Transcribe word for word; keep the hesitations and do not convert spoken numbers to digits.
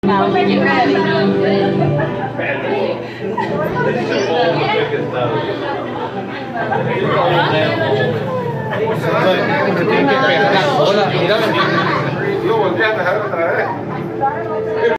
Now when you're ready. Lo volteas a dejar otra vez.